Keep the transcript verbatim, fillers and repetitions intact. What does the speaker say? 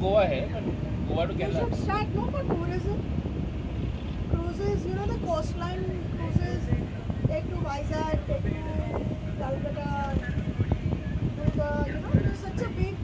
Goa है, but Goa to You Kerala. should start no for tourism. Cruises, you know the coastline cruises. Take to Vizag, take to Calcutta. Do the, you know, there's such a big